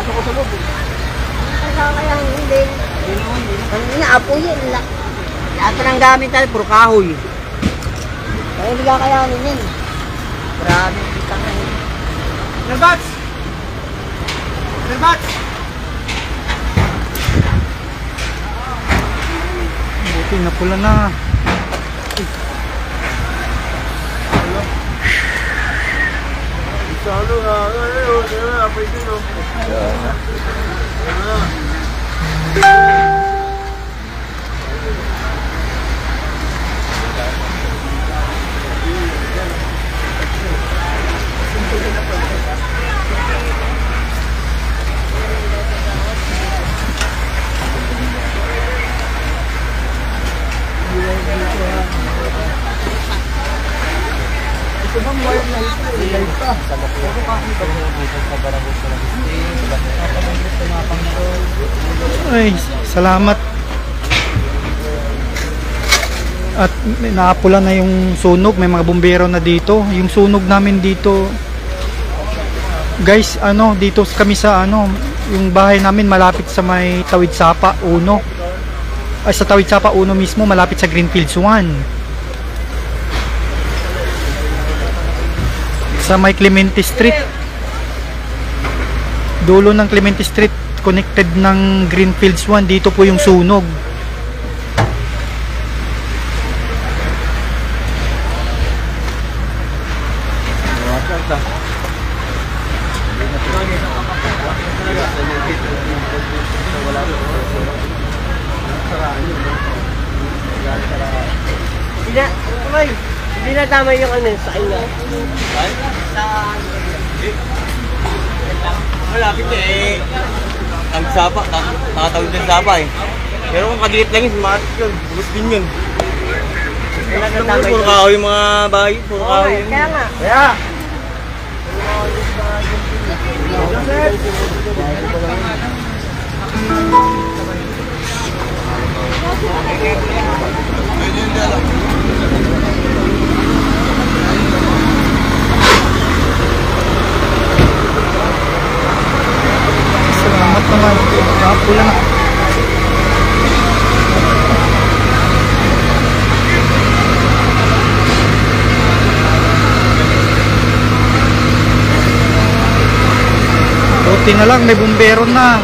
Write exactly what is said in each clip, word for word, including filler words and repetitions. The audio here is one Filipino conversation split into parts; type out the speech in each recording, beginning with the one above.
Pasok ko sa loob. Kaya hindi. Ang inaapoy yun. Lahat pa ng gamit tayo, puro kahoy. Kaya hindi kakayanin yun. Grabe, kita na yun. Nerbats! Nerbats! Buti na pula na. Salo nga, ngayon, apoy din o. Ay, salamat. At may naapula na yung sunog, may mga bumbero na dito. Yung sunog namin dito, guys, ano, dito kami sa ano, yung bahay namin malapit sa may Tawid Sapa uno. Ay, sa Tawid Sapa uno mismo, malapit sa Greenfields one. Sa may Clemente Street. Dulo ng Clemente Street, connected ng Greenfields one, dito po yung sunog. Hindi na, kamay, hindi na tama yung ano, sa kanya. Sa... Malapit eh. Ang sapa, nakatawid ng sapa eh. Pero kung kadilit lang yun, sumatik yun. Bus din yun. Puro kahoy yung mga bahay. Puro kahoy yun. Kaya nga. Kaya! Salamat naman. Naapula na. Buti na lang, may bumbero na.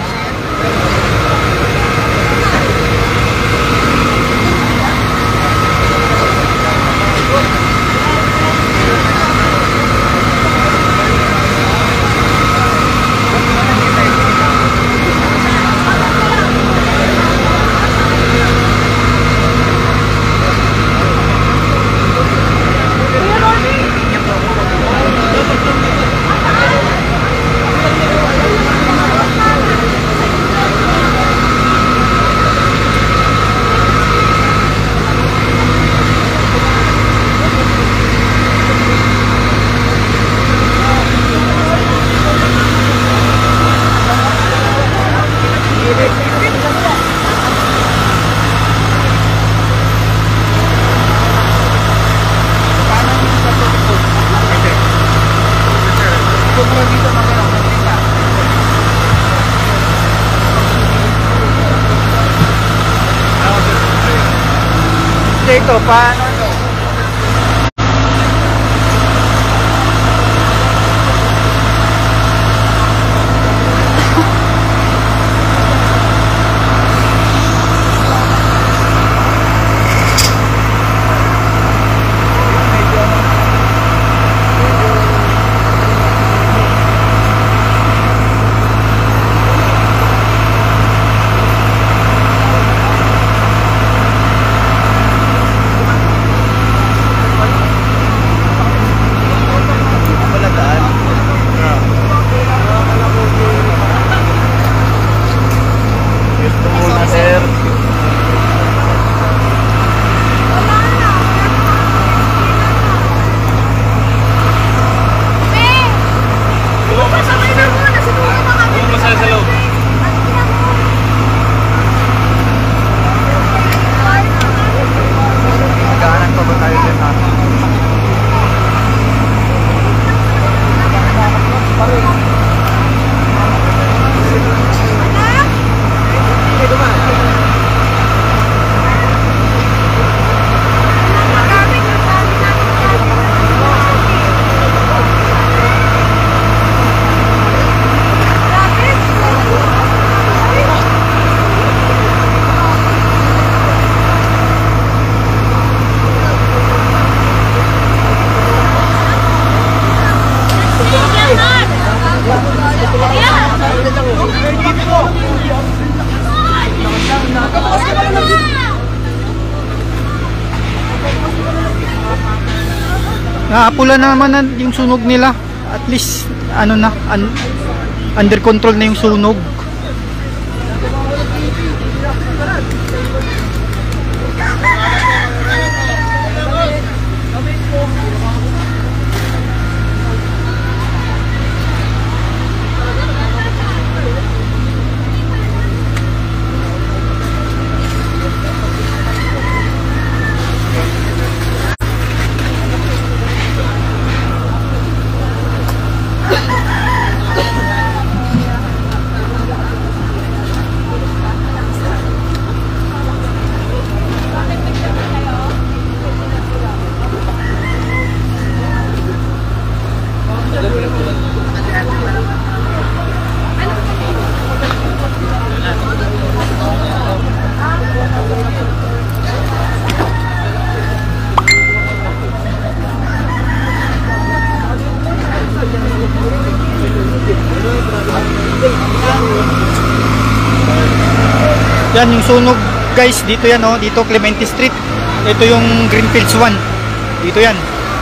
Ito, paano ito? Naapula naman na yung sunog nila. At least ano na, un under control na yung sunog. Yan yung sunog guys, dito yan oh, dito Clemente Street. Ito yung Greenfields one. Dito yan.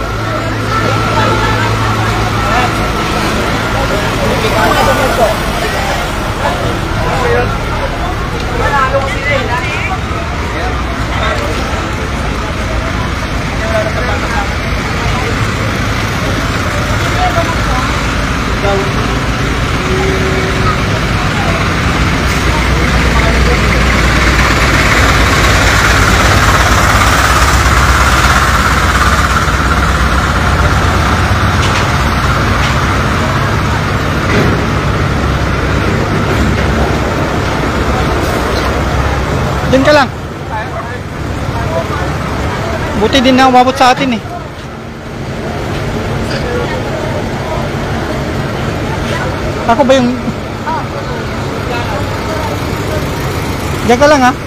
Diyan ka lang. Buti din na umabot sa atin eh. Ako ba yung... Diyan ka lang ha.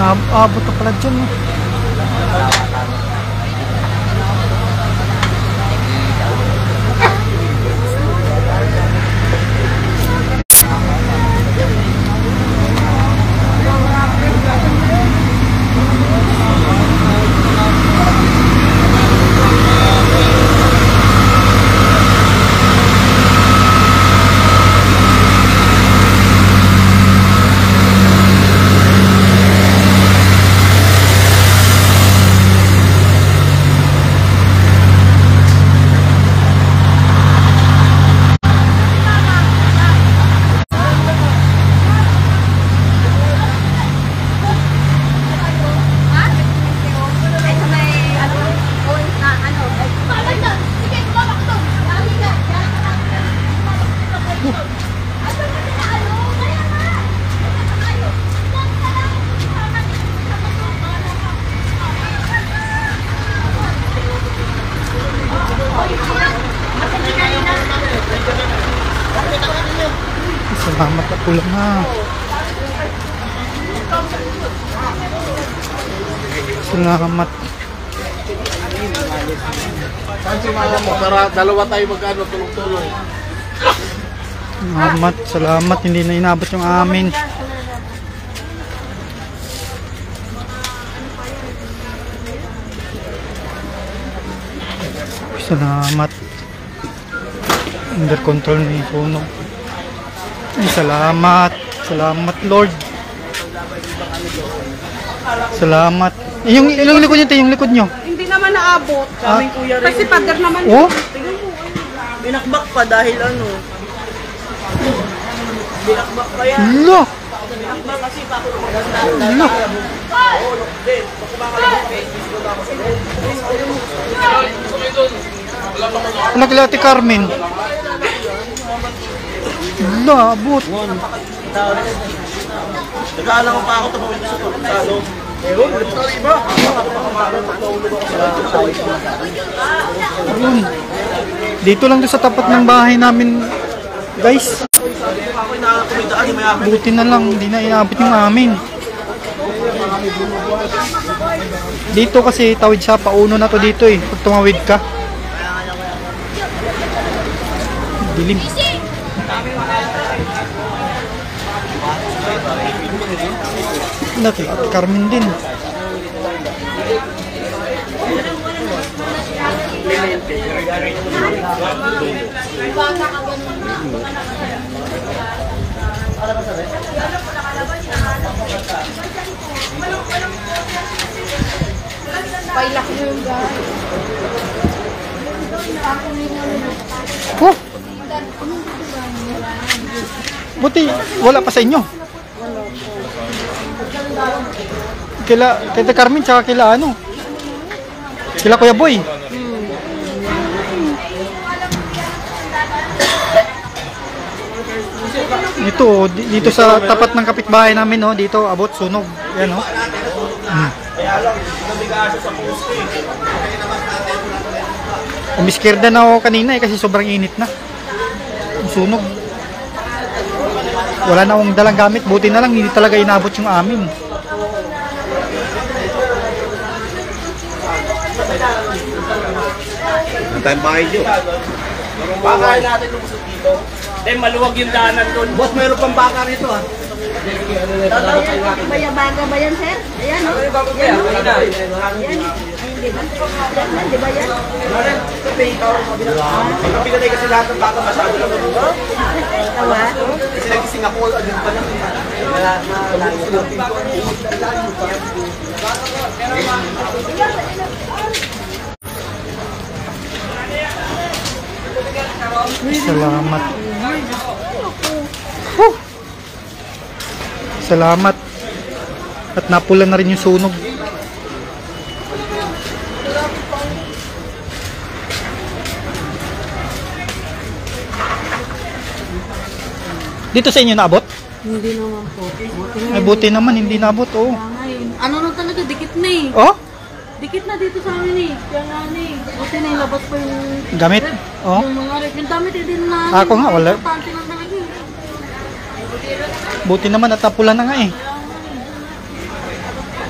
Naabot na pala dyan. Eh. Salamat na pula na. Salamat. Saan si mama mo? Para dalawa tayo mag-ano, tulong-tulong. Salamat, salamat. Hindi na inabot yung amin. Salamat. Under control na yung sunog. Ay, salamat. Salamat, Lord. Salamat. Eh, yung, yung likod nyo, yung likod nyo. Hindi naman naabot. Ah? Kaming kuya rin. Kasi pader naman. Oh? Tingnan mo. Binakbak pa dahil ano. Binakbak pa yan. Lo! Binakbak kasi pa ako Lo! Wala kila Ate Carmen. Lo, abot. Nag-aalang ko pa ako tumawid sa tulong. Ewan, ito na iba. Ayun. Dito lang to sa tapat ng bahay namin, guys. Ako yung nakakakumidaan, yung mayaman. Buti na lang, hindi na inabot yung amin. Dito kasi tawid sa pauno na to dito eh, pag tumawid ka. Dilim. Laki, at Carmen din. Pailak mo yung guys. Oh! Buti, wala pa sa inyo. Kila, kila Carmen, tsaka kila ano? Kila Kuya Boy. Ito, oh, di- dito sa tapat ng kapitbahay namin, oh, dito abot sunog. Yan, oh. Hmm. Umiskirda na ako kanina eh kasi sobrang init na. Yung sunog. Wala na akong dalang gamit, buti na lang hindi talaga inabot yung amin. Ang time bahay nyo. Bakarin natin lumusot dito. Eh, maluwag yung daanan doon. Boss, mayroon pang baka rito ah. Bayabaga ba yan, sir? Ayan, no? Yan, no? Yan. Ay, hindi ba? Yan, man, di ba yan? Ang pinanay kasi lahat ng baka masyado lang dito. Tawa? Kasi nagising ako, ano pa lang. Wala na, Salamat. Huh! Salamat. At napula na rin yung sunog. Dito sa inyo naabot? Hindi naman po. Ay, buti naman, hindi naabot, oh. Ano na talaga, dikit na eh. Oh? Dikit na dito sa amin eh. Kaya nga eh. Buti na ilabas pa yung, Gamit? Oh? yung mga rep. Yung damit eh, din na. Ako nga, wala. Importante lang talaga eh. Buti naman at napula na nga eh.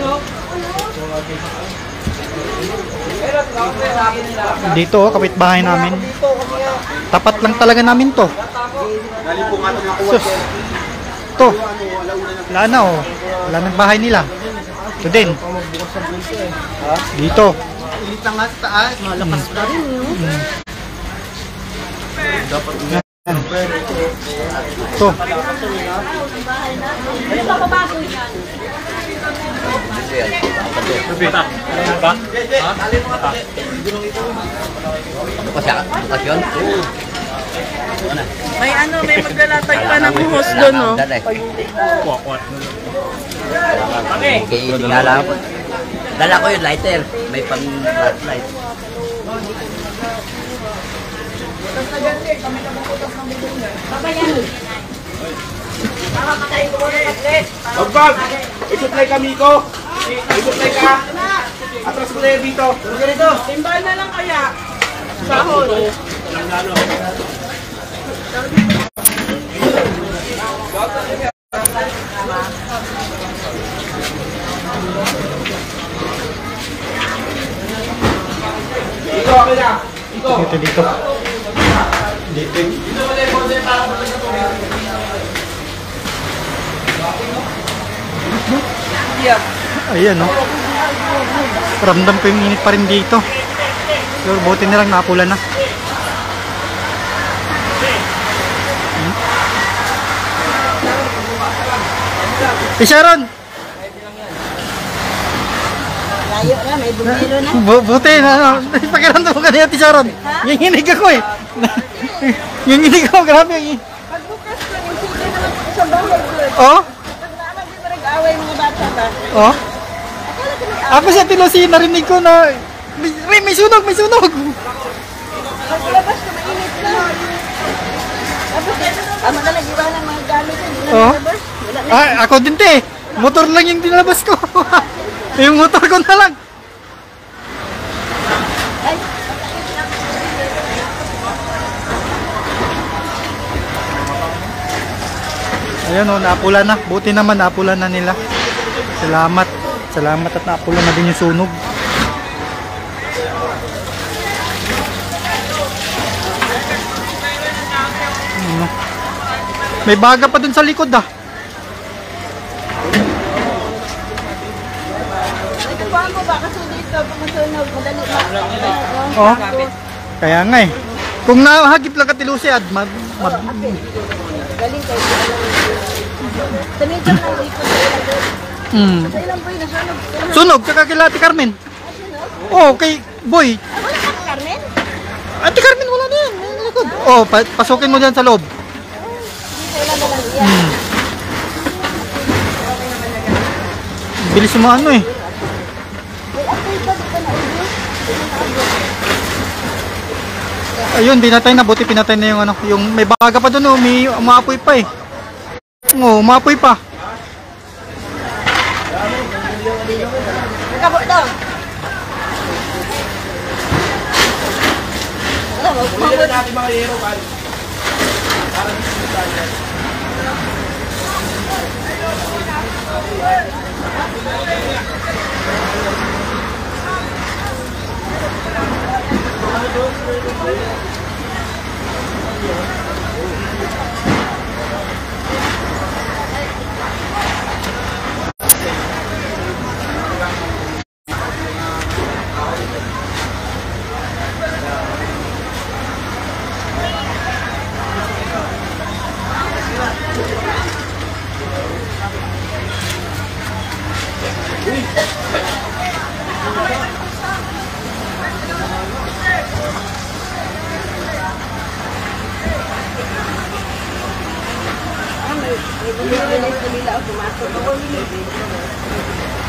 Dito, oh, kapitbahay namin. Tapat lang talaga namin to. Sus. To. Wala na, oh. Wala nang bahay nila. Ito din. Dito. Malakas pa rin yun. Ito. Ano pa pabago yan? May ano, may maglalatag pa ng host doon, no? Tingala ko. Dala ko yung lighter. May pang flashlight. Bagbag! Isuplay kami ko! Isuplay ka! Atras ko tayo dito! Ganito! Timbal na lang kaya. Sahod. Ito, okay na! Ito! Dito, dito. Dito. Ayan, no? Ramdam ko yung init pa rin dito. Pero buti na lang napula na. Hmm? Eh, Sharon! Layo na, may bumiro na. Bu buti na, ano? Pakiramdam ko kanina, Ate Sharon. Nanginig ako eh. Nanginig ako, grabe. Pagbukas ko, yung sige naman sa bahay ko. Oh? Pag naman di ba nag-away mga bata ba? Oh? Akala ko may Ako siya tinusi, narinig ko na may, may, may sunog, may sunog. paglabas ko, mainit na. Tapos, tama na nag-iwanan mga gamit ko. Hindi na Oh? nalabas. Wala na. Ah, ako din te. Motor lang yung dinalabas ko. Yung motor ko na lang. Ay, Ayun o, napula na. Buti naman napula na nila. Salamat. Salamat at napula na din yung sunog. Ano? May baga pa dun sa likod ah. nagkukuhan ko ba? Kasi dito, pumasunog, madali ba? Oh. Kaya nga eh. Kung nahagip lang katilusi ad, mag, mag, Galing kayo. Tanitan lang dito sa ilang doon. mm. Sa ilang boy, nasunog. Sunog, tsaka kila Ate Carmen. Oh, kay Boy. Ah, wala ka, Carmen? Ate Carmen, wala na yan. May likod. Oh, pa pasukin mo dyan sa loob. Dito ilang na lang yan. Bilis mo ano eh. May update ba dito na audio? Ayun, pinatay na. Buti pinatay na yung ano. Yung may baga pa doon oh. May umapoy pa eh. Oo, oh, umapoy pa. Nakabo daw. Wala, wag mo. Kulitin natin mga hero, pal. Ah, may may bumili na nila ako pumasok.